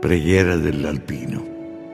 Preghiera dell'Alpino.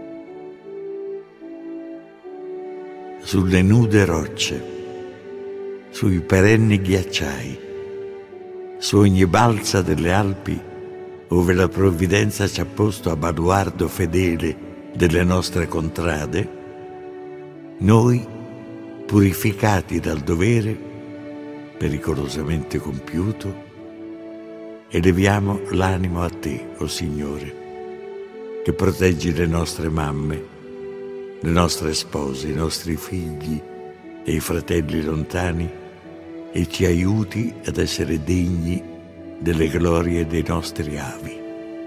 Sulle nude rocce, sui perenni ghiacciai, su ogni balza delle Alpi, ove la provvidenza ci ha posto a baluardo fedele delle nostre contrade, noi, purificati dal dovere pericolosamente compiuto, eleviamo l'animo a te, o Signore, che proteggi le nostre mamme, le nostre spose, i nostri figli e i fratelli lontani e ci aiuti ad essere degni delle glorie dei nostri avi.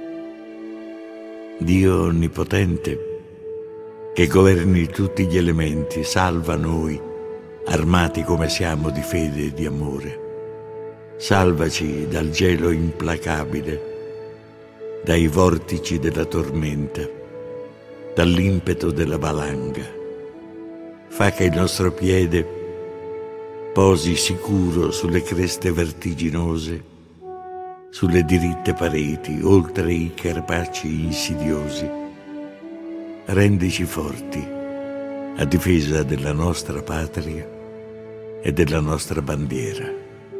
Dio Onnipotente, che governi tutti gli elementi, salva noi, armati come siamo di fede e di amore. Salvaci dal gelo implacabile, dai vortici della tormenta, dall'impeto della valanga. Fa che il nostro piede posi sicuro sulle creste vertiginose, sulle diritte pareti, oltre i carpacci insidiosi. Rendici forti a difesa della nostra patria e della nostra bandiera.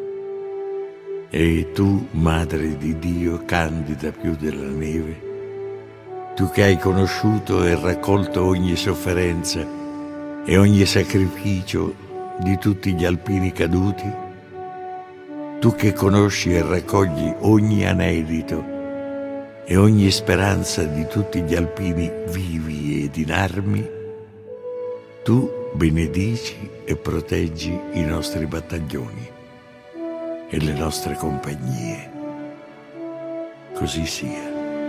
E tu, Madre di Dio, candida più della neve, tu che hai conosciuto e raccolto ogni sofferenza e ogni sacrificio di tutti gli alpini caduti, tu che conosci e raccogli ogni anelito e ogni speranza di tutti gli alpini vivi ed inermi, tu benedici e proteggi i nostri battaglioni e le nostre compagnie. Così sia.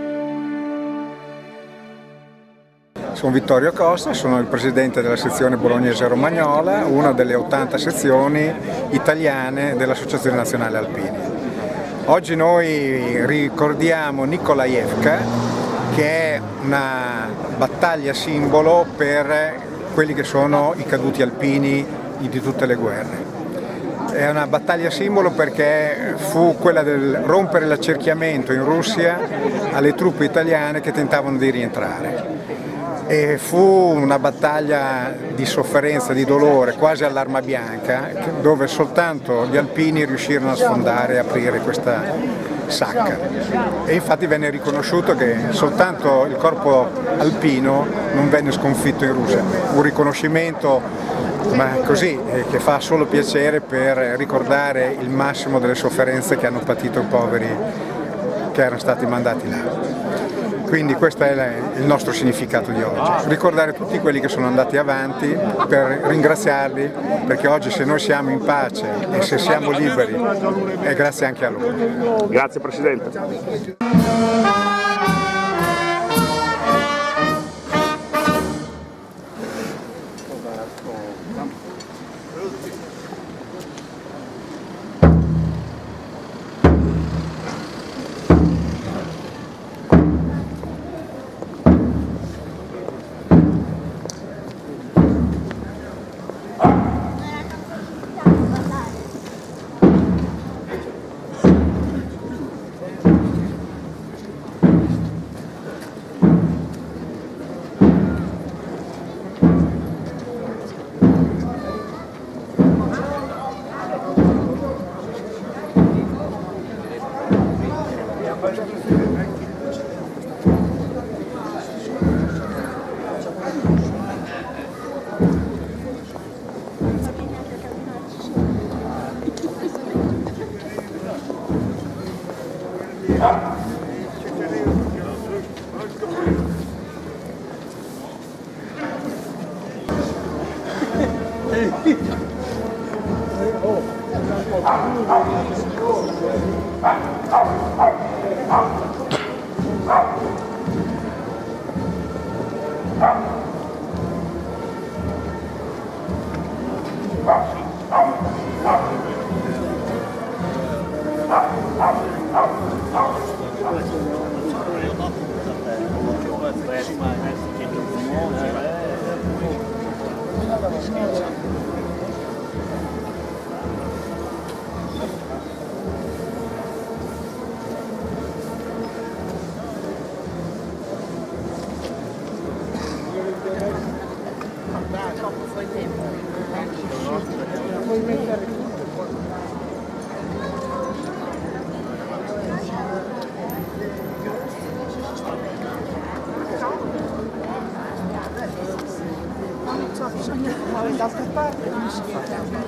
Sono Vittorio Costa, sono il presidente della sezione bolognese romagnola, una delle 80 sezioni italiane dell'Associazione Nazionale Alpini. Oggi noi ricordiamo Nikolaevka, che è una battaglia simbolo per quelli che sono i caduti alpini di tutte le guerre. È una battaglia simbolo perché fu quella del rompere l'accerchiamento in Russia alle truppe italiane che tentavano di rientrare. E fu una battaglia di sofferenza, di dolore, quasi all'arma bianca, dove soltanto gli alpini riuscirono a sfondare e aprire questa sacca. E infatti venne riconosciuto che soltanto il corpo alpino non venne sconfitto in Russia. Un riconoscimento ma così, che fa solo piacere per ricordare il massimo delle sofferenze che hanno patito i poveri che erano stati mandati là. Quindi questo è il nostro significato di oggi, ricordare tutti quelli che sono andati avanti per ringraziarli, perché oggi se noi siamo in pace e se siamo liberi è grazie anche a loro. Grazie Presidente. dall'altra parte non si fa.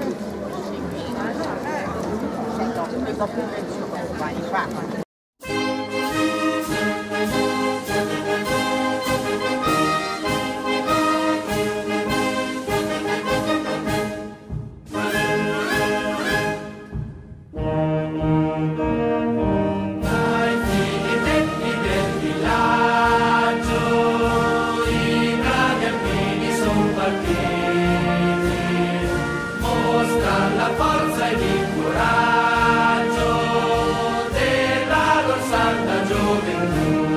La forza ed il coraggio della loro santa gioventù,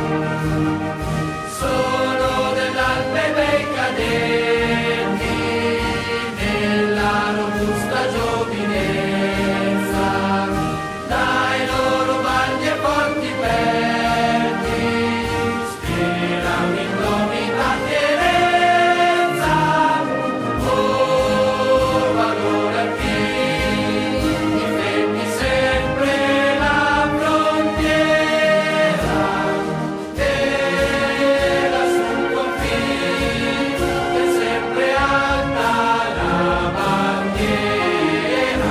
sono dell'Alpe bei cadenti, della robusta giovinezza, dai loro bagni e porti aperti, spira un'indomita fierezza, oh valore alpino, difendi sempre la frontiera, e sul confine è sempre alta la bandiera,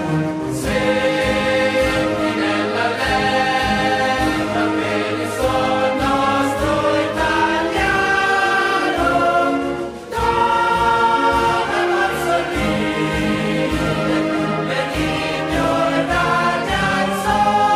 sentinella lenta per il suo nostro italiano, dove posso dire Benigno e Danielson.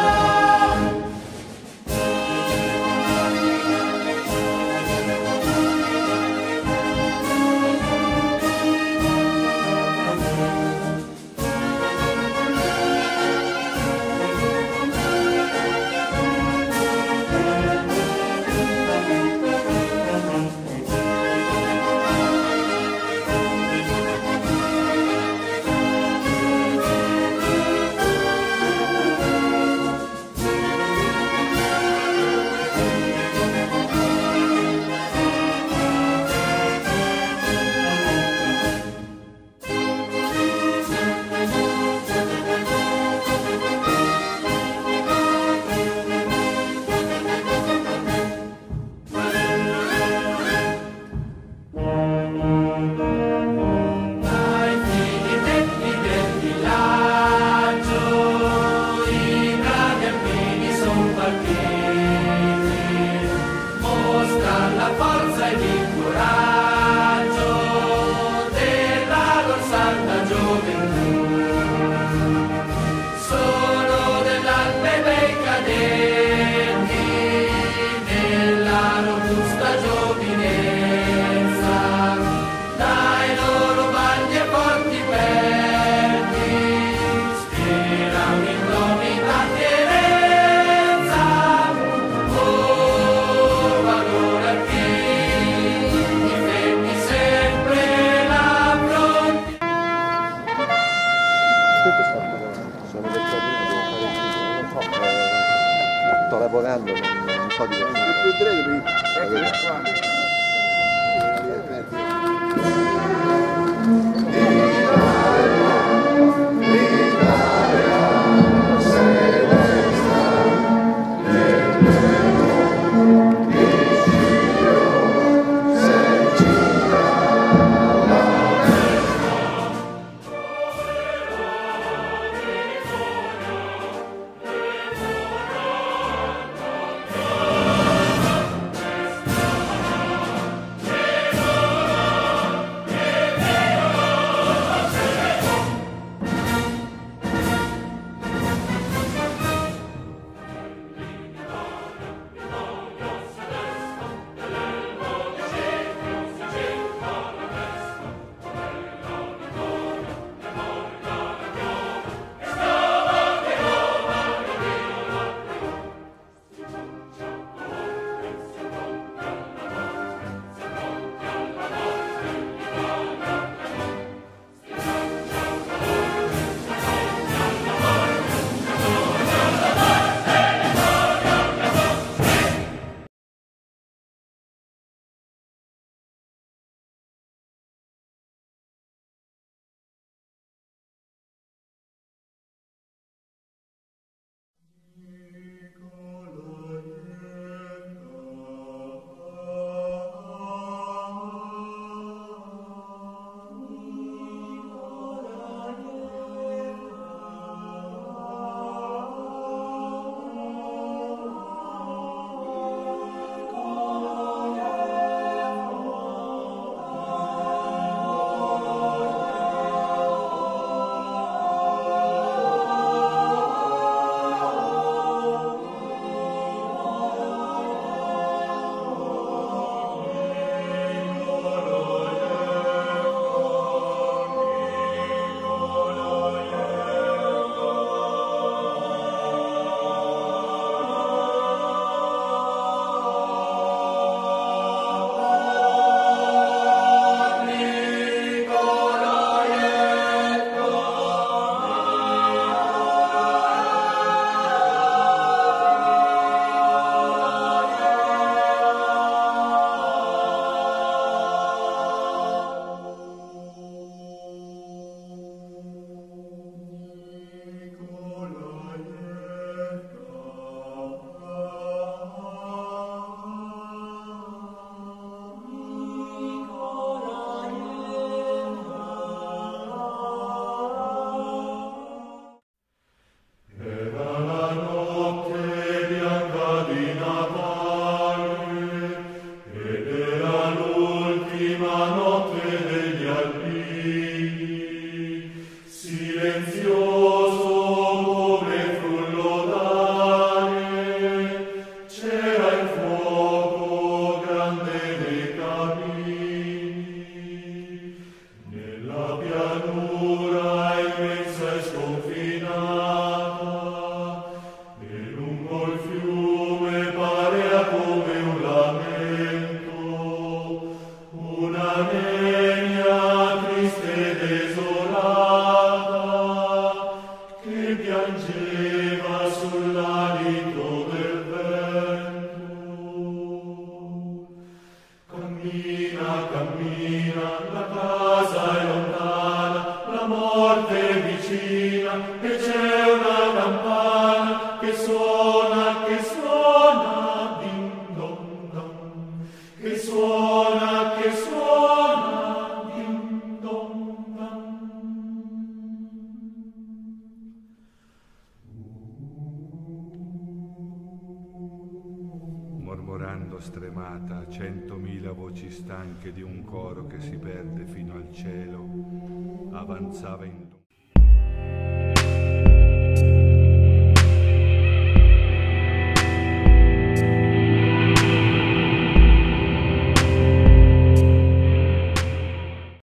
Ai figli detti del villaggio, i bravi alpini son partiti, mostra la forza ed il coraggio della loro santa gioventù, sono dell'Alpe bei cadenti, della robusta giovinezza, dai loro bagni e porti aperti, spira un'indomita fierezza, oh valore alpino, difendi sempre la frontiera. Sono del Torino, devo fare il film, non so, sto lavorando, non so di e c'è una campana che suona, ding dong dong, che suona, ding dong dong. Mormorando stremata, 100.000 voci stanche di un coro che si perde fino al cielo, avanzava in